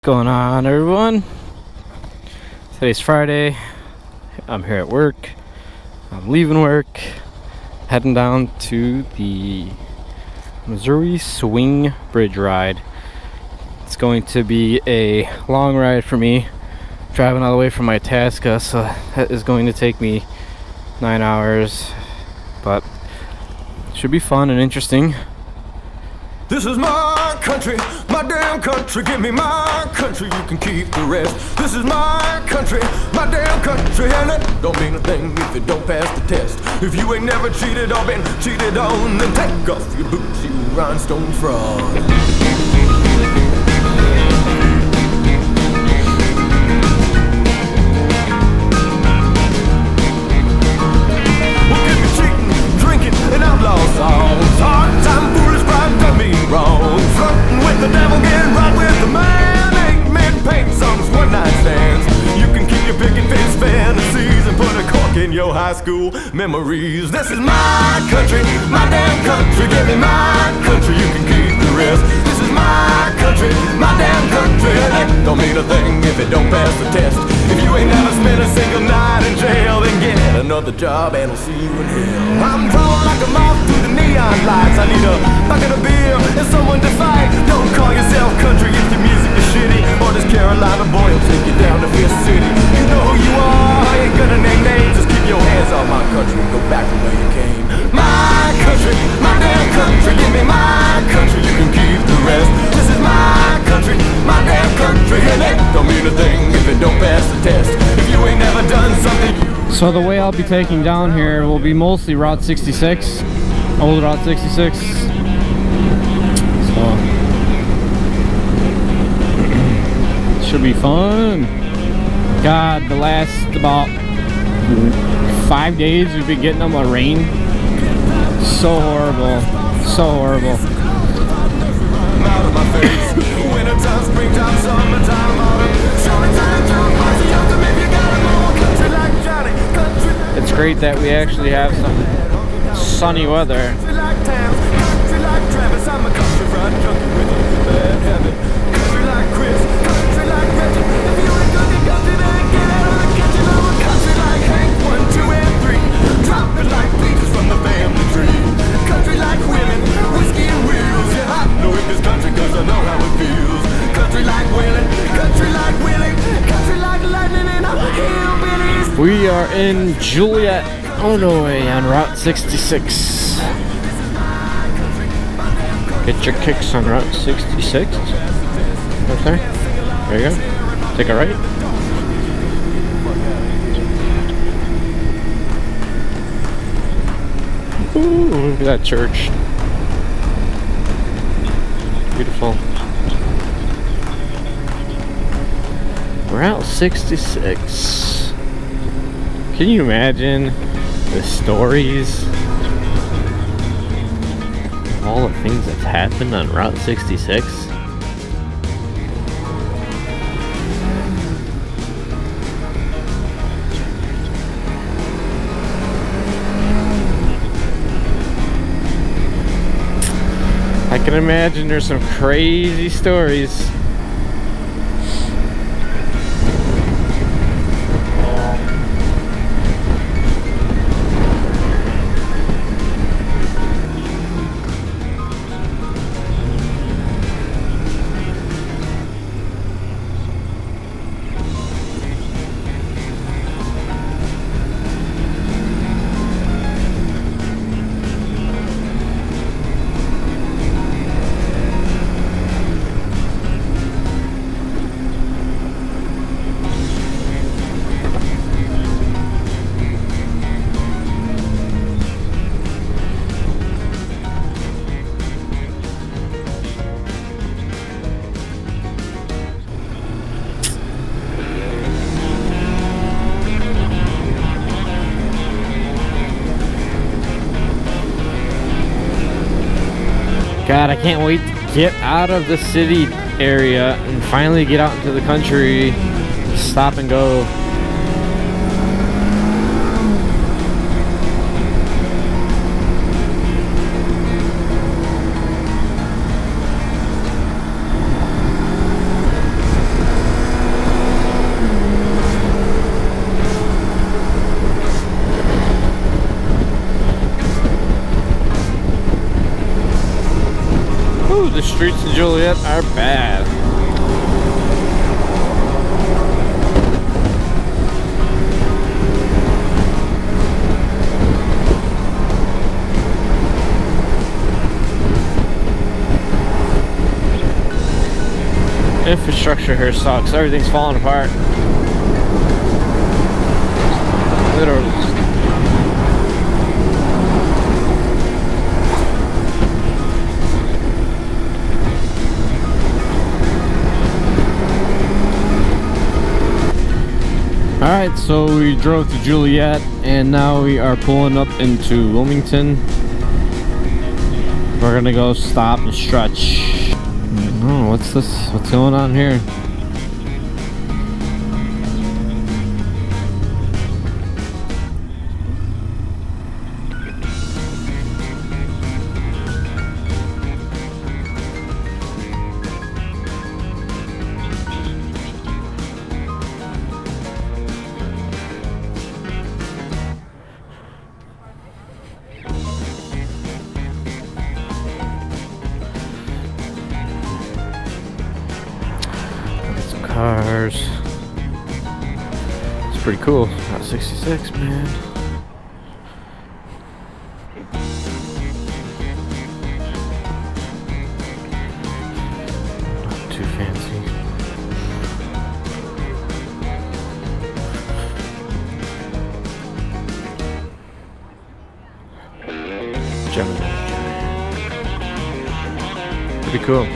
Going on, everyone? Today's Friday. I'm here at work. I'm leaving work, heading down to the Missouri Swing Bridge ride. It's going to be a long ride for me, driving all the way from Itasca, so that is going to take me 9 hours, but should be fun and interesting. This is my country, my damn country. Give me my country, you can keep the rest. This is my country, my damn country. And it don't mean a thing if it don't pass the test. If you ain't never cheated or been cheated on, then take off your boots, you rhinestone fraud. And outlaw songs, hard time, foolish pride, done me wrong. Flirting with the devil, getting right with the man. Ain't men paint songs, one night stands. You can keep your picket fence fantasies and put a cork in your high school memories. This is my country, my damn country. Give me my country, you can keep the rest. This is my country, my damn country. And that don't mean a thing if it don't pass the test. If you ain't never spent a single night in jail, then get another job and I'll see you in hell. I'm drawn like a moth through the neon lights. I need a bucket of beer and someone to fight. Don't call yourself country if your music is shitty, or this Carolina boy will take you down to Fifth City. You know who you are, I ain't gonna name names. Just keep your hands off my country and go back from where you came. My country, my damn country. Give me my country, you can keep the rest. This is my country, my damn country. And that don't mean a thing if it don't pass the test. If you ain't never done something. So the way I'll be taking down here will be mostly Route 66, old Route 66. So should be fun. God, the last about 5 days we've been getting them a rain. So horrible, so horrible. Out of my face. Wintertime, springtime, summertime, autumn, summertime, it's great that we actually have some sunny weather. We are in Juliet, Illinois on Route 66. Get your kicks on Route 66. Right there. There you go. Take a right. Ooh, look at that church. Beautiful. Route 66. Can you imagine the stories? All the things that's happened on Route 66? I can imagine there's some crazy stories. God, I can't wait to get out of the city area and finally get out into the country, stop and go. the streets in Joliet are bad. Infrastructure here sucks. Everything's falling apart. Literally. Alright, so we drove to Joliet and now we are pulling up into Wilmington. We're gonna go stop and stretch. Oh, what's this? What's going on here? Cars. It's pretty cool. Got 66, man. Not too fancy. Gemini. Pretty cool.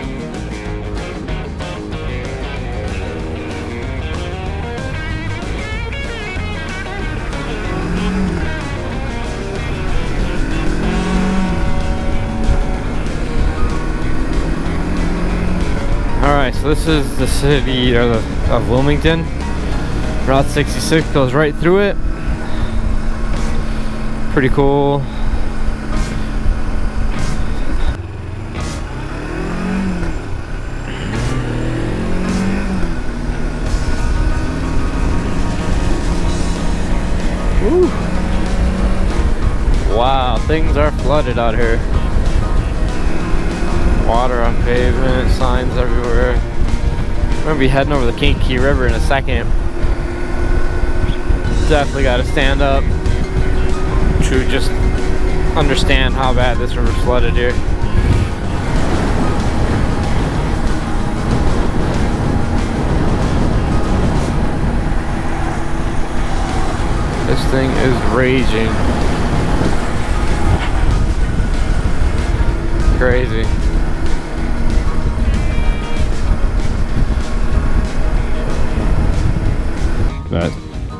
Alright, so this is the city of Wilmington. Route 66 goes right through it. Pretty cool. Woo. Wow, things are flooded out here. Water on pavement, signs everywhere. We're gonna be heading over the Kankakee River in a second. Definitely gotta stand up to just understand how bad this river's flooded here. This thing is raging. Crazy. But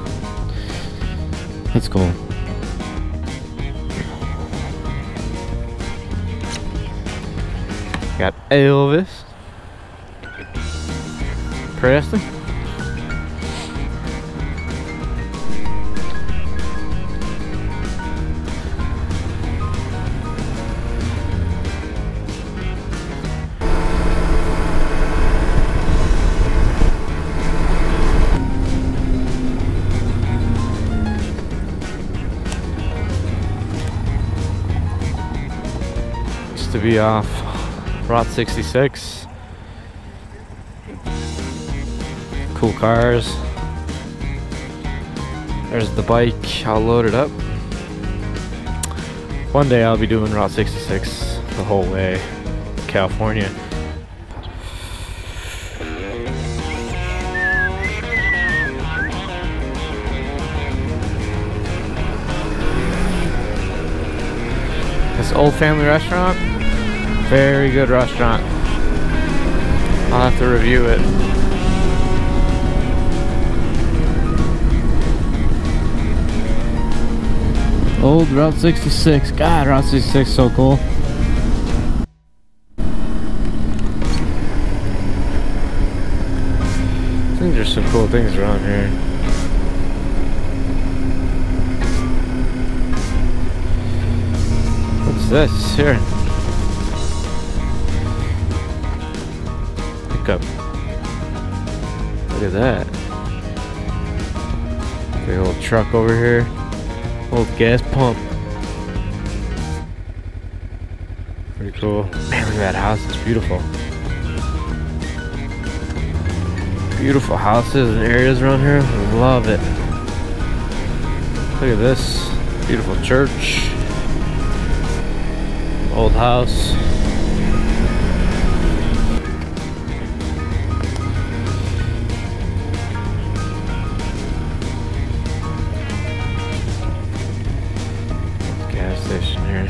that's cool. Got Elvis Presley. To be off Route 66. Cool cars. There's the bike all loaded up. One day I'll be doing Route 66 the whole way to California. This old family restaurant, very good restaurant. I'll have to review it. Old Route 66. God, Route 66 is so cool. I think there's some cool things around here. What's this here? Pickup. Look at that. Big old truck over here. Old gas pump. Pretty cool. Man, look at that house. It's beautiful. Beautiful houses and areas around here. I love it. Look at this. Beautiful church. Old house. Gas station here.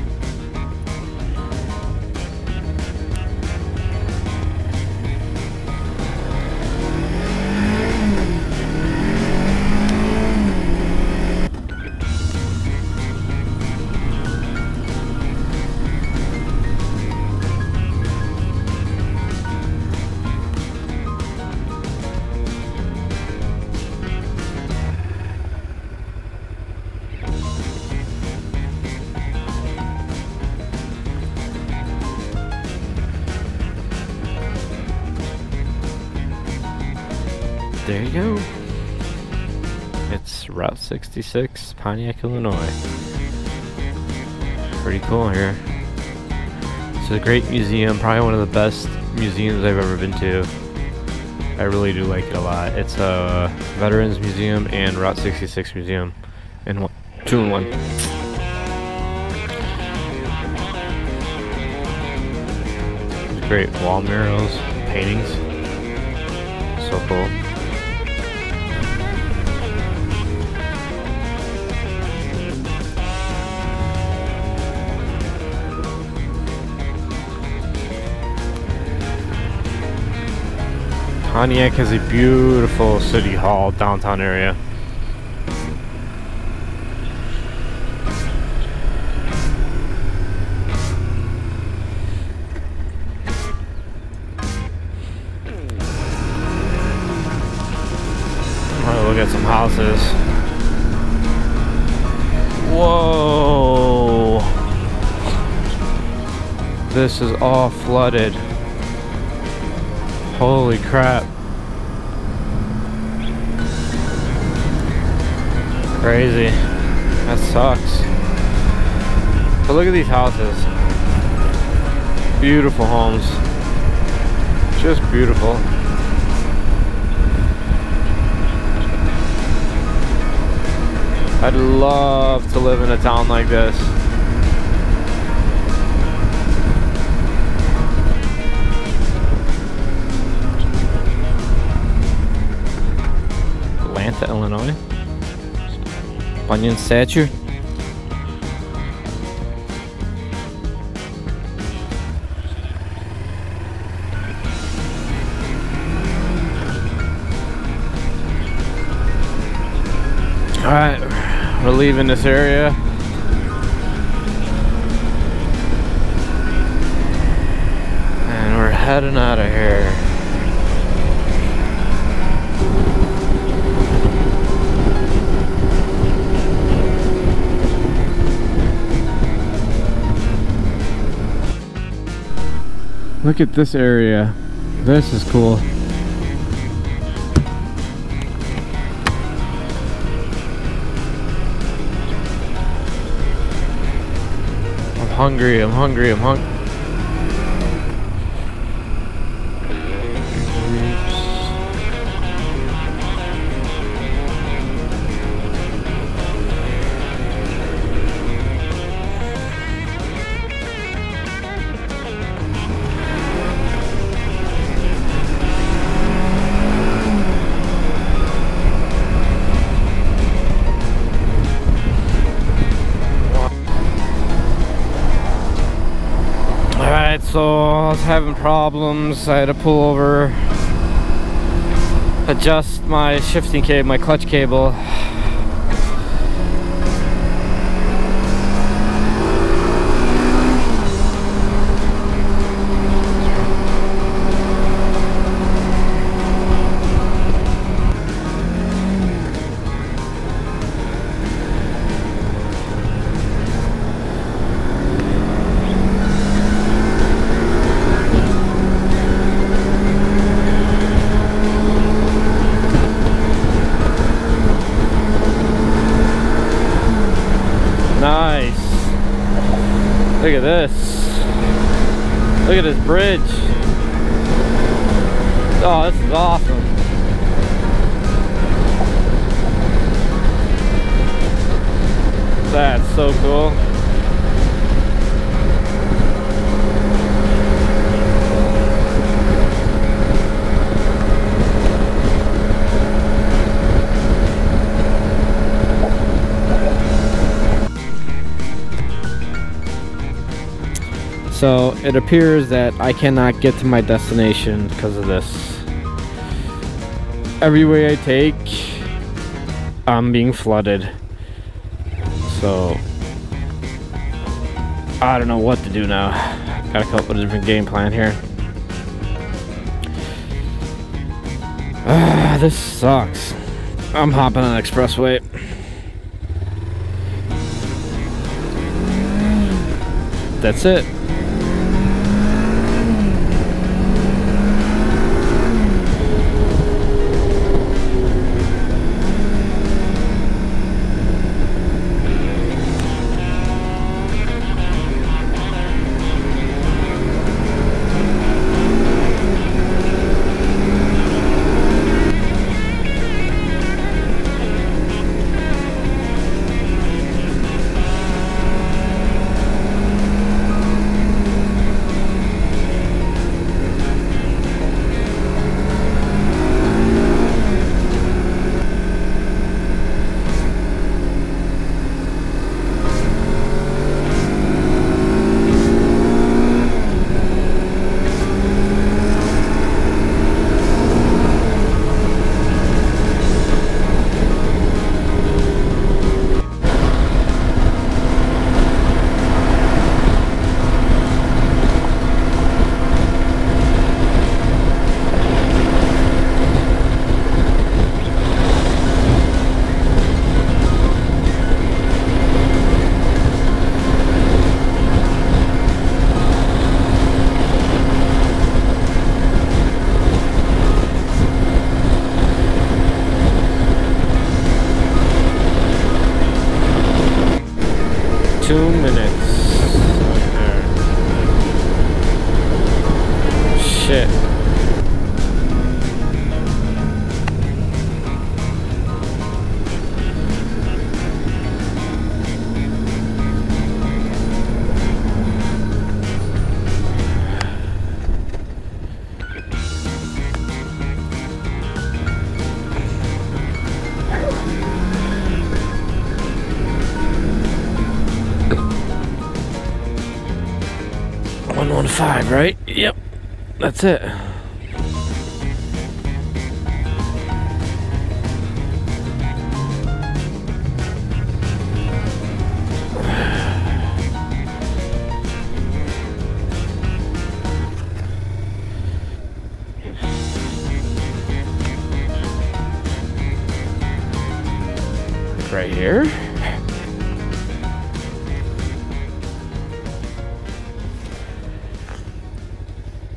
There you go. It's Route 66, Pontiac, Illinois. Pretty cool here. It's a great museum, probably one of the best museums I've ever been to. I really do like it a lot. It's a Veterans Museum and Route 66 Museum in one, 2 in 1. There's great wall murals, paintings. So cool. Pontiac has a beautiful city hall downtown area. Oh, look at some houses. Whoa! This is all flooded. Holy crap. Crazy. That sucks. But look at these houses. Beautiful homes. Just beautiful. I'd love to live in a town like this. Illinois. Bunyan statue. Alright, we're leaving this area. And we're heading out of here. Look at this area. This is cool. I'm hungry, I'm hungry, I'm hungry. So I was having problems. I had to pull over, adjust my shifting cable, my clutch cable. Nice. Look at this. Look at this bridge. Oh, this is awesome. That's so cool. So it appears that I cannot get to my destination because of this. Every way I take, I'm being flooded. So I don't know what to do now. Gotta come up with a different game plan here. This sucks. I'm hopping on the expressway. That's it. Shit. $115, right? Yep, that's it. Right here.